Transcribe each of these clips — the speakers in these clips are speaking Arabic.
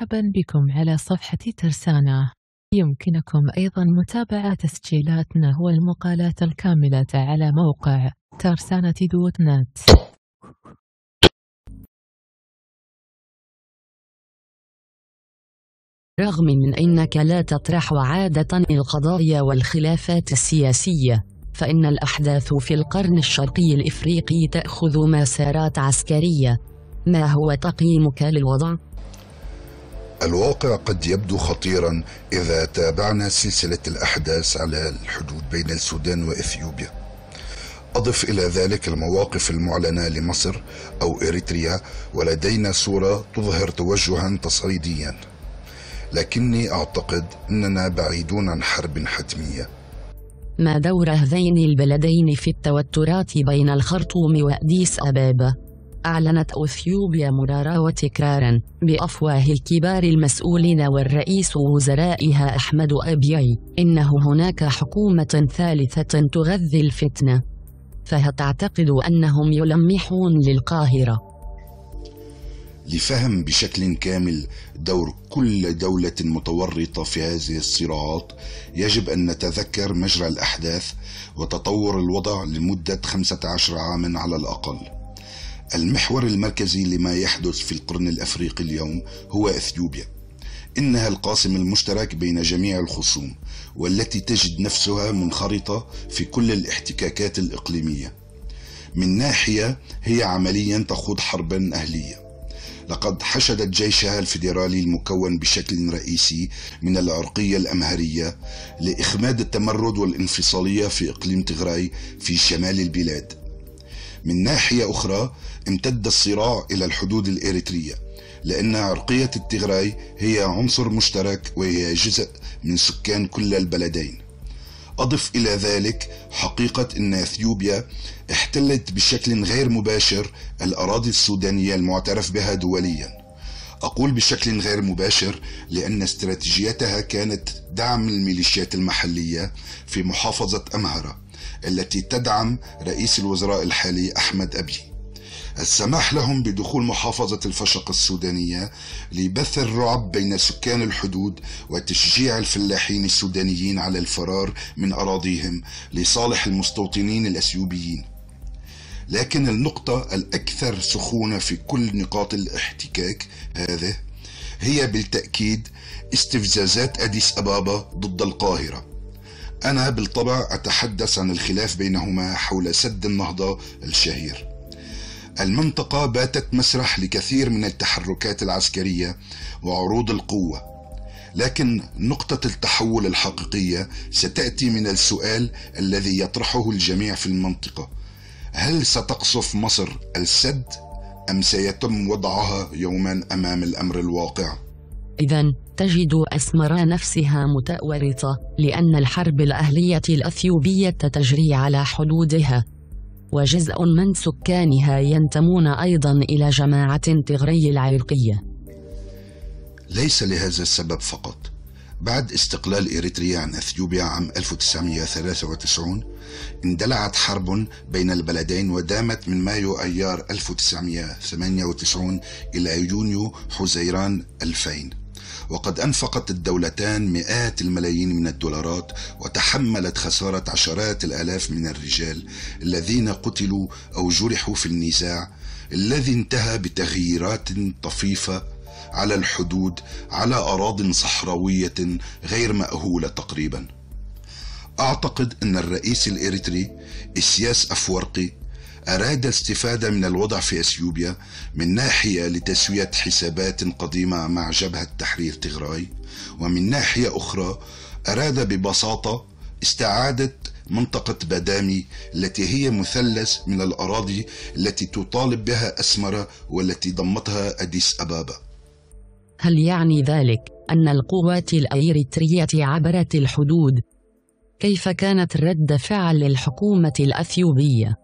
مرحبا بكم على صفحة ترسانة. يمكنكم أيضا متابعة تسجيلاتنا والمقالات الكاملة على موقع ترسانة.net. رغم من أنك لا تطرح عادة القضايا والخلافات السياسية، فإن الأحداث في القرن الشرقي الإفريقي تأخذ مسارات عسكرية. ما هو تقييمك للوضع؟ الواقع قد يبدو خطيرا إذا تابعنا سلسلة الأحداث على الحدود بين السودان وإثيوبيا. أضف إلى ذلك المواقف المعلنة لمصر أو إريتريا، ولدينا صورة تظهر توجها تصعيديا، لكني أعتقد أننا بعيدون عن حرب حتمية. ما دور هذين البلدين في التوترات بين الخرطوم وأديس أبابا؟ أعلنت إثيوبيا مرارا وتكرارا بأفواه الكبار المسؤولين والرئيس وزرائها أحمد أبيي إنه هناك حكومة ثالثة تغذي الفتنة، فهل تعتقد أنهم يلمحون للقاهرة؟ لفهم بشكل كامل دور كل دولة متورطة في هذه الصراعات، يجب أن نتذكر مجرى الأحداث وتطور الوضع لمدة 15 عاما على الأقل. المحور المركزي لما يحدث في القرن الأفريقي اليوم هو إثيوبيا. إنها القاسم المشترك بين جميع الخصوم، والتي تجد نفسها منخرطة في كل الاحتكاكات الإقليمية. من ناحية هي عمليا تخوض حربا أهلية، لقد حشدت جيشها الفيدرالي المكون بشكل رئيسي من العرقية الأمهرية لإخماد التمرد والانفصالية في إقليم تغراي في شمال البلاد. من ناحية أخرى امتد الصراع إلى الحدود الإريترية، لأن عرقية التغراي هي عنصر مشترك وهي جزء من سكان كل البلدين. أضف إلى ذلك حقيقة أن إثيوبيا احتلت بشكل غير مباشر الأراضي السودانية المعترف بها دوليا. أقول بشكل غير مباشر لأن استراتيجيتها كانت دعم الميليشيات المحلية في محافظة أمهرة التي تدعم رئيس الوزراء الحالي أحمد أبي. السماح لهم بدخول محافظة الفشق السودانية لبث الرعب بين سكان الحدود وتشجيع الفلاحين السودانيين على الفرار من أراضيهم لصالح المستوطنين الأثيوبيين. لكن النقطة الأكثر سخونة في كل نقاط الاحتكاك هذه هي بالتأكيد استفزازات أديس أبابا ضد القاهرة. أنا بالطبع أتحدث عن الخلاف بينهما حول سد النهضة الشهير. المنطقة باتت مسرح لكثير من التحركات العسكرية وعروض القوة، لكن نقطة التحول الحقيقية ستأتي من السؤال الذي يطرحه الجميع في المنطقة: هل ستقصف مصر السد أم سيتم وضعها يوما أمام الأمر الواقع؟ إذن تجد أسمر نفسها متورطة لأن الحرب الأهلية الأثيوبية تجري على حدودها، وجزء من سكانها ينتمون أيضا إلى جماعة تغري العرقية. ليس لهذا السبب فقط. بعد استقلال إريتريا عن أثيوبيا عام 1993 اندلعت حرب بين البلدين ودامت من مايو أيار 1998 إلى يونيو حزيران 2000، وقد أنفقت الدولتان مئات الملايين من الدولارات وتحملت خسارة عشرات الآلاف من الرجال الذين قتلوا أو جرحوا في النزاع الذي انتهى بتغييرات طفيفة على الحدود على أراضٍ صحراوية غير مأهولة تقريبا. أعتقد أن الرئيس الإريتري إسياس أفورقي أراد الاستفادة من الوضع في أثيوبيا من ناحية لتسوية حسابات قديمة مع جبهة تحرير تغراي، ومن ناحية أخرى أراد ببساطة استعادة منطقة بادامي التي هي مثلث من الأراضي التي تطالب بها أسمرة والتي ضمتها أديس أبابا. هل يعني ذلك أن القوات الإريترية عبرت الحدود؟ كيف كانت رد فعل الحكومة الأثيوبية؟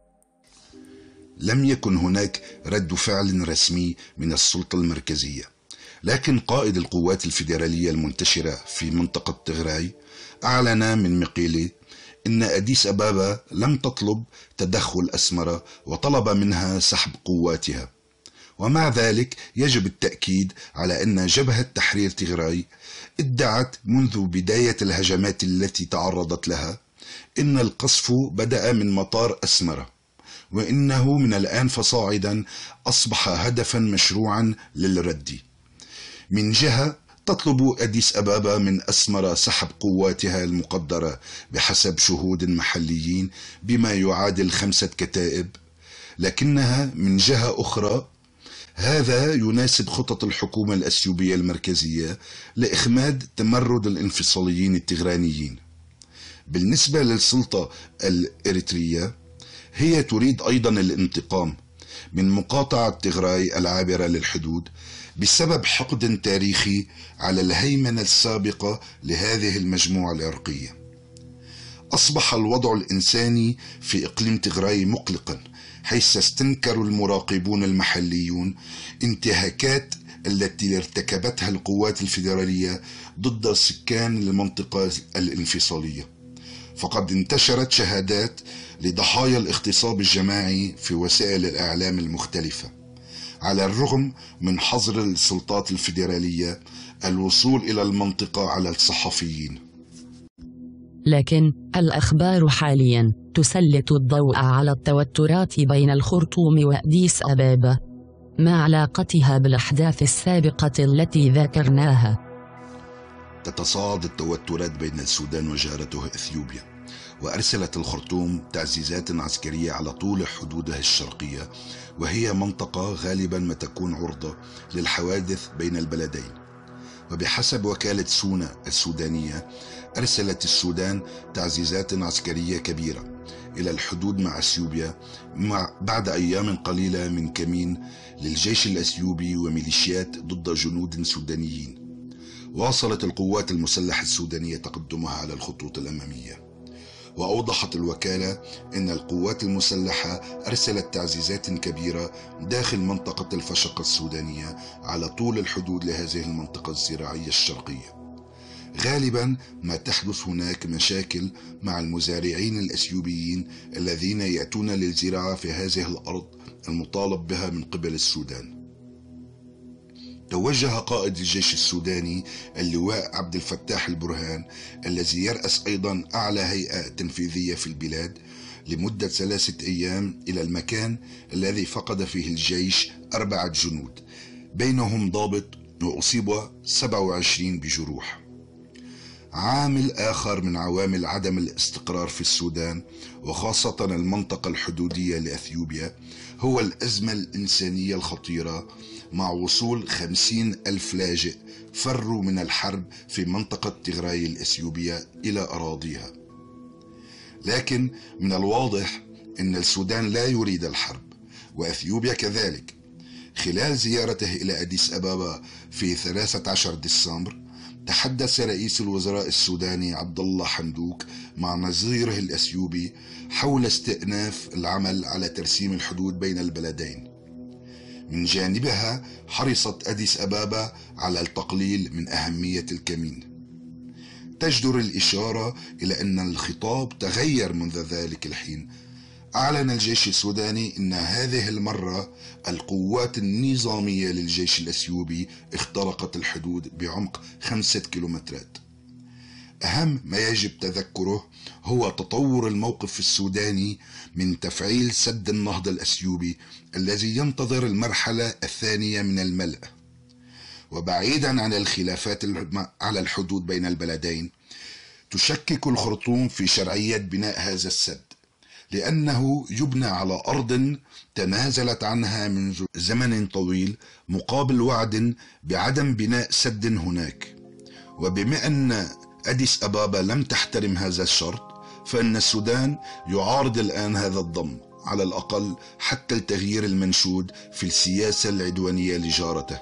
لم يكن هناك رد فعل رسمي من السلطة المركزية، لكن قائد القوات الفيدرالية المنتشرة في منطقة تغراي أعلن من مقيلة إن أديس أبابا لم تطلب تدخل أسمرة وطلب منها سحب قواتها، ومع ذلك يجب التأكيد على أن جبهة تحرير تيغراي ادعت منذ بداية الهجمات التي تعرضت لها إن القصف بدأ من مطار أسمرة، وإنه من الآن فصاعدا أصبح هدفا مشروعا للرد. من جهة تطلب أديس أبابا من أسمرة سحب قواتها المقدرة بحسب شهود محليين بما يعادل 5 كتائب، لكنها من جهة أخرى هذا يناسب خطط الحكومة الأثيوبية المركزية لإخماد تمرد الانفصاليين التيغرانيين. بالنسبة للسلطة الإريترية، هي تريد أيضا الانتقام من مقاطعة تيغراي العابرة للحدود بسبب حقد تاريخي على الهيمنة السابقة لهذه المجموعة العرقية. أصبح الوضع الإنساني في إقليم تيغراي مقلقا، حيث استنكر المراقبون المحليون انتهاكات التي ارتكبتها القوات الفيدرالية ضد سكان المنطقة الانفصالية، فقد انتشرت شهادات لضحايا الاغتصاب الجماعي في وسائل الإعلام المختلفة، على الرغم من حظر السلطات الفيدرالية الوصول إلى المنطقة على الصحفيين. لكن الأخبار حاليا تسلط الضوء على التوترات بين الخرطوم وأديس أبابا، ما علاقتها بالأحداث السابقة التي ذكرناها؟ تتصاعد التوترات بين السودان وجارته إثيوبيا، وأرسلت الخرطوم تعزيزات عسكرية على طول حدودها الشرقية، وهي منطقة غالبا ما تكون عرضة للحوادث بين البلدين. وبحسب وكالة سونا السودانية، أرسلت السودان تعزيزات عسكرية كبيرة إلى الحدود مع أثيوبيا بعد أيام قليلة من كمين للجيش الأثيوبي وميليشيات ضد جنود سودانيين. واصلت القوات المسلحة السودانية تقدمها على الخطوط الأمامية، وأوضحت الوكالة أن القوات المسلحة أرسلت تعزيزات كبيرة داخل منطقة الفشقة السودانية على طول الحدود لهذه المنطقة الزراعية الشرقية. غالبا ما تحدث هناك مشاكل مع المزارعين الأثيوبيين الذين يأتون للزراعة في هذه الأرض المطالب بها من قبل السودان. توجه قائد الجيش السوداني اللواء عبد الفتاح البرهان، الذي يرأس أيضا أعلى هيئة تنفيذية في البلاد، لمدة 3 أيام إلى المكان الذي فقد فيه الجيش 4 جنود، بينهم ضابط، وأصيب 27 بجروح. عامل آخر من عوامل عدم الاستقرار في السودان، وخاصة المنطقة الحدودية لأثيوبيا، هو الأزمة الإنسانية الخطيرة، مع وصول 50,000 لاجئ فروا من الحرب في منطقة تيغراي الأثيوبية إلى أراضيها. لكن من الواضح أن السودان لا يريد الحرب، وأثيوبيا كذلك. خلال زيارته إلى أديس أبابا في 13 ديسمبر، تحدث رئيس الوزراء السوداني عبد الله حمدوك مع نظيره الأثيوبي حول استئناف العمل على ترسيم الحدود بين البلدين. من جانبها حرصت أديس أبابا على التقليل من أهمية الكمين. تجدر الإشارة إلى أن الخطاب تغير منذ ذلك الحين. أعلن الجيش السوداني أن هذه المرة القوات النظامية للجيش الأثيوبي اخترقت الحدود بعمق 5 كيلومترات. أهم ما يجب تذكره هو تطور الموقف السوداني من تفعيل سد النهضة الأثيوبي الذي ينتظر المرحلة الثانية من الملء. وبعيدا عن الخلافات على الحدود بين البلدين، تشكك الخرطوم في شرعية بناء هذا السد، لأنه يبنى على أرض تنازلت عنها منذ زمن طويل مقابل وعد بعدم بناء سد هناك. وبما أن أديس أبابا لم تحترم هذا الشرط، فإن السودان يعارض الآن هذا الضم، على الأقل حتى التغيير المنشود في السياسة العدوانية لجارته.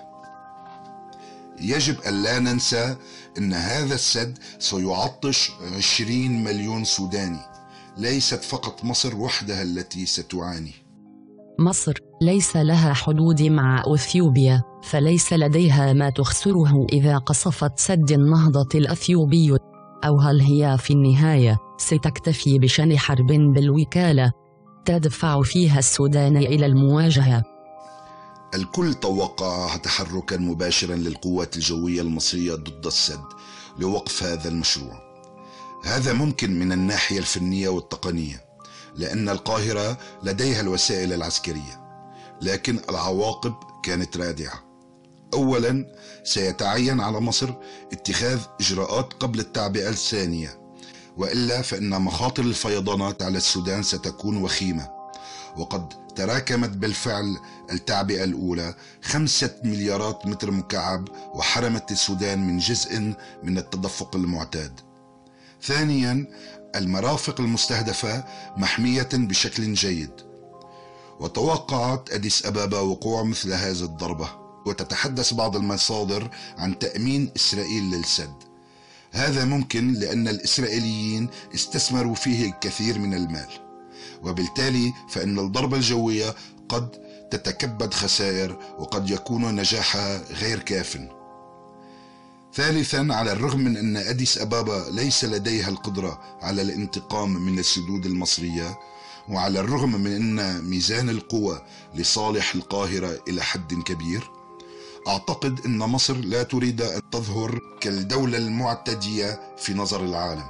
يجب أن لا ننسى أن هذا السد سيعطش 20 مليون سوداني، ليست فقط مصر وحدها التي ستعاني. مصر ليس لها حدود مع أثيوبيا، فليس لديها ما تخسره إذا قصفت سد النهضة الأثيوبي، أو هل هي في النهاية ستكتفي بشن حرب بالوكالة تدفع فيها السودان إلى المواجهة؟ الكل توقع تحركا مباشرا للقوات الجوية المصرية ضد السد لوقف هذا المشروع. هذا ممكن من الناحية الفنية والتقنية لأن القاهرة لديها الوسائل العسكرية، لكن العواقب كانت رادعة. أولا، سيتعين على مصر اتخاذ إجراءات قبل التعبئة الثانية، وإلا فإن مخاطر الفيضانات على السودان ستكون وخيمة، وقد تراكمت بالفعل التعبئة الأولى 5 مليارات متر مكعب وحرمت السودان من جزء من التدفق المعتاد. ثانيا، المرافق المستهدفة محمية بشكل جيد، وتوقعت أديس أبابا وقوع مثل هذه الضربة، وتتحدث بعض المصادر عن تأمين إسرائيل للسد. هذا ممكن لأن الإسرائيليين استثمروا فيه الكثير من المال، وبالتالي فإن الضربة الجوية قد تتكبد خسائر وقد يكون نجاحها غير كاف. ثالثا، على الرغم من أن أديس أبابا ليس لديها القدرة على الانتقام من السدود المصرية، وعلى الرغم من أن ميزان القوى لصالح القاهرة إلى حد كبير، أعتقد أن مصر لا تريد أن تظهر كالدولة المعتدية في نظر العالم.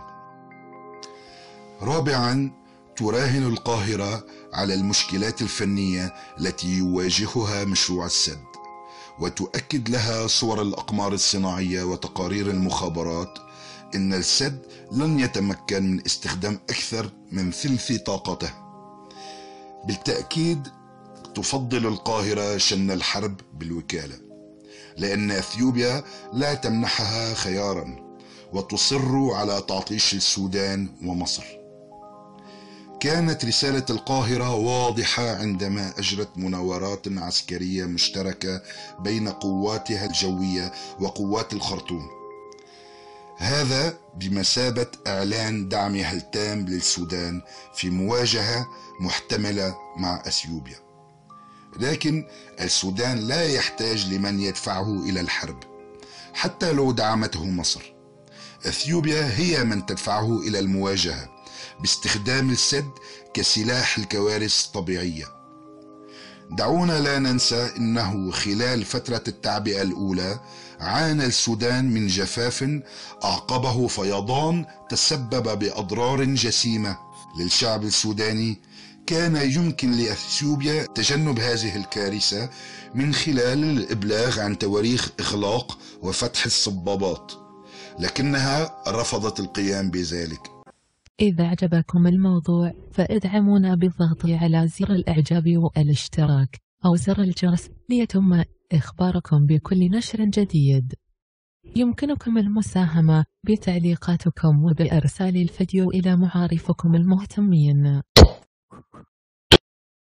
رابعا، تراهن القاهرة على المشكلات الفنية التي يواجهها مشروع السد، وتؤكد لها صور الأقمار الصناعية وتقارير المخابرات إن السد لن يتمكن من استخدام أكثر من ثلث طاقته. بالتأكيد تفضل القاهرة شن الحرب بالوكالة، لأن أثيوبيا لا تمنحها خيارا وتصر على تعطيش السودان ومصر. كانت رسالة القاهرة واضحة عندما أجرت مناورات عسكرية مشتركة بين قواتها الجوية وقوات الخرطوم، هذا بمثابة إعلان دعمها التام للسودان في مواجهة محتملة مع أثيوبيا. لكن السودان لا يحتاج لمن يدفعه إلى الحرب حتى لو دعمته مصر. أثيوبيا هي من تدفعه إلى المواجهة باستخدام السد كسلاح الكوارث الطبيعية. دعونا لا ننسى أنه خلال فترة التعبئة الأولى عانى السودان من جفاف أعقبه فيضان تسبب بأضرار جسيمة للشعب السوداني. كان يمكن لأثيوبيا تجنب هذه الكارثة من خلال الإبلاغ عن تواريخ إغلاق وفتح الصبابات، لكنها رفضت القيام بذلك. إذا أعجبكم الموضوع فادعمونا بالضغط على زر الإعجاب والاشتراك أو زر الجرس ليتم إخباركم بكل نشر جديد. يمكنكم المساهمة بتعليقاتكم وبإرسال الفيديو إلى معارفكم المهتمين.